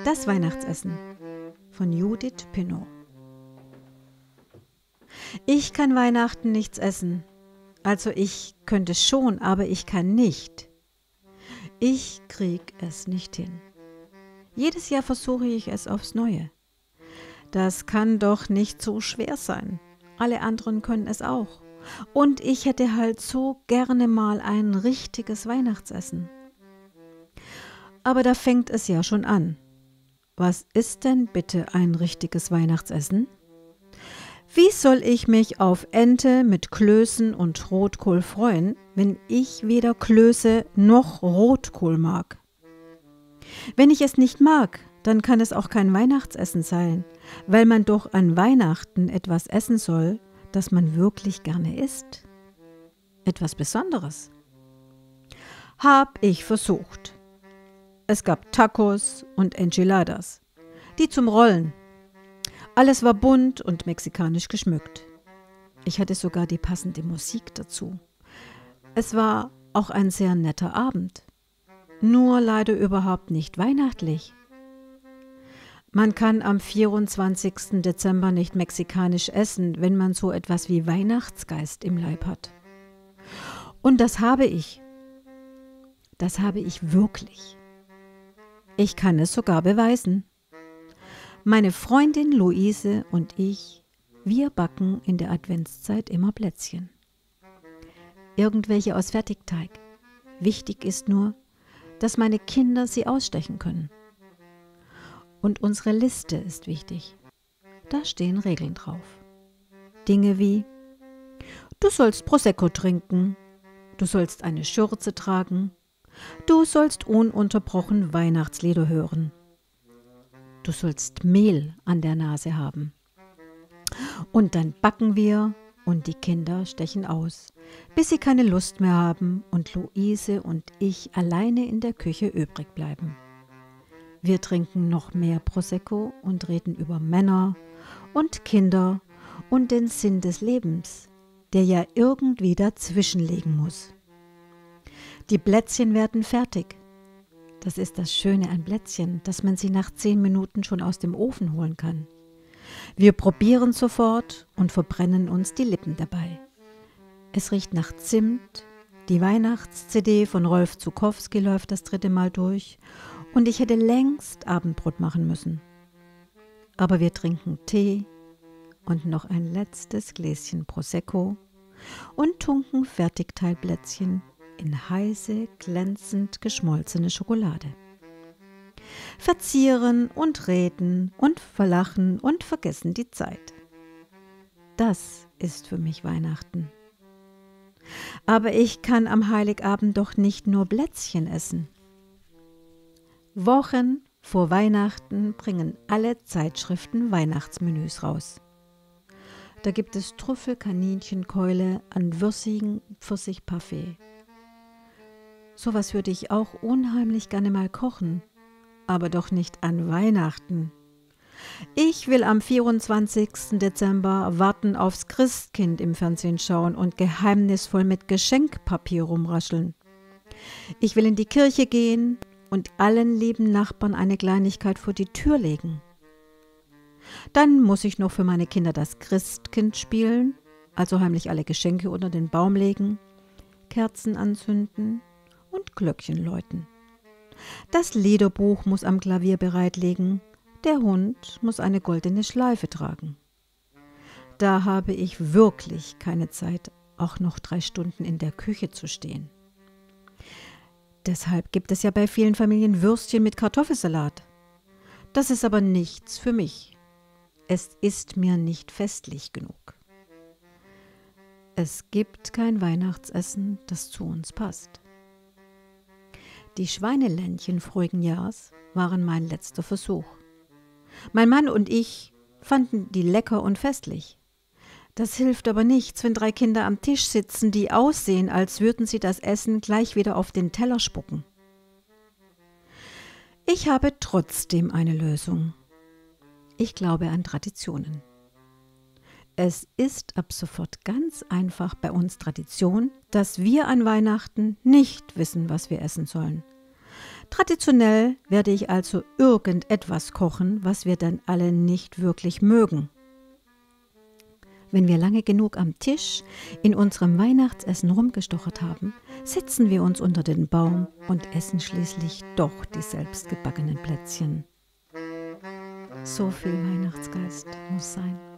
Das Weihnachtsessen von Judith Pinnow. Ich kann Weihnachten nichts essen. Also ich könnte schon, aber ich kann nicht. Ich krieg es nicht hin. Jedes Jahr versuche ich es aufs Neue. Das kann doch nicht so schwer sein. Alle anderen können es auch. Und ich hätte halt so gerne mal ein richtiges Weihnachtsessen. Aber da fängt es ja schon an. Was ist denn bitte ein richtiges Weihnachtsessen? Wie soll ich mich auf Ente mit Klößen und Rotkohl freuen, wenn ich weder Klöße noch Rotkohl mag? Wenn ich es nicht mag, dann kann es auch kein Weihnachtsessen sein, weil man doch an Weihnachten etwas essen soll, das man wirklich gerne isst. Etwas Besonderes. Hab ich versucht. Es gab Tacos und Enchiladas, die zum Rollen. Alles war bunt und mexikanisch geschmückt. Ich hatte sogar die passende Musik dazu. Es war auch ein sehr netter Abend. Nur leider überhaupt nicht weihnachtlich. Man kann am 24. Dezember nicht mexikanisch essen, wenn man so etwas wie Weihnachtsgeist im Leib hat. Und das habe ich. Das habe ich wirklich. Ich kann es sogar beweisen. Meine Freundin Luise und ich, wir backen in der Adventszeit immer Plätzchen. Irgendwelche aus Fertigteig. Wichtig ist nur, dass meine Kinder sie ausstechen können. Und unsere Liste ist wichtig. Da stehen Regeln drauf. Dinge wie: Du sollst Prosecco trinken, du sollst eine Schürze tragen, du sollst ununterbrochen Weihnachtslieder hören, du sollst Mehl an der Nase haben. Und dann backen wir und die Kinder stechen aus, bis sie keine Lust mehr haben und Luise und ich alleine in der Küche übrig bleiben. Wir trinken noch mehr Prosecco und reden über Männer und Kinder und den Sinn des Lebens, der ja irgendwie dazwischen liegen muss. Die Plätzchen werden fertig. Das ist das Schöne an Plätzchen, dass man sie nach 10 Minuten schon aus dem Ofen holen kann. Wir probieren sofort und verbrennen uns die Lippen dabei. Es riecht nach Zimt, die Weihnachts-CD von Rolf Zuckowski läuft das 3. Mal durch und ich hätte längst Abendbrot machen müssen. Aber wir trinken Tee und noch ein letztes Gläschen Prosecco und tunken Fertigteigplätzchen in heiße, glänzend geschmolzene Schokolade. Verzieren und reden und verlachen und vergessen die Zeit. Das ist für mich Weihnachten. Aber ich kann am Heiligabend doch nicht nur Plätzchen essen. Wochen vor Weihnachten bringen alle Zeitschriften Weihnachtsmenüs raus. Da gibt es Trüffel-Kaninchenkeule an würzigen Pfirsichparfait. Sowas würde ich auch unheimlich gerne mal kochen, aber doch nicht an Weihnachten. Ich will am 24. Dezember warten aufs Christkind im Fernsehen schauen und geheimnisvoll mit Geschenkpapier rumrascheln. Ich will in die Kirche gehen und allen lieben Nachbarn eine Kleinigkeit vor die Tür legen. Dann muss ich noch für meine Kinder das Christkind spielen, also heimlich alle Geschenke unter den Baum legen, Kerzen anzünden und Glöckchen läuten. Das Liederbuch muss am Klavier bereitlegen, der Hund muss eine goldene Schleife tragen. Da habe ich wirklich keine Zeit, auch noch 3 Stunden in der Küche zu stehen. Deshalb gibt es ja bei vielen Familien Würstchen mit Kartoffelsalat. Das ist aber nichts für mich. Es ist mir nicht festlich genug. Es gibt kein Weihnachtsessen, das zu uns passt. Die Schweineländchen vorigen Jahres waren mein letzter Versuch. Mein Mann und ich fanden die lecker und festlich. Das hilft aber nichts, wenn 3 Kinder am Tisch sitzen, die aussehen, als würden sie das Essen gleich wieder auf den Teller spucken. Ich habe trotzdem eine Lösung. Ich glaube an Traditionen. Es ist ab sofort ganz einfach bei uns Tradition, dass wir an Weihnachten nicht wissen, was wir essen sollen. Traditionell werde ich also irgendetwas kochen, was wir dann alle nicht wirklich mögen. Wenn wir lange genug am Tisch in unserem Weihnachtsessen rumgestochert haben, setzen wir uns unter den Baum und essen schließlich doch die selbstgebackenen Plätzchen. So viel Weihnachtsgeist muss sein.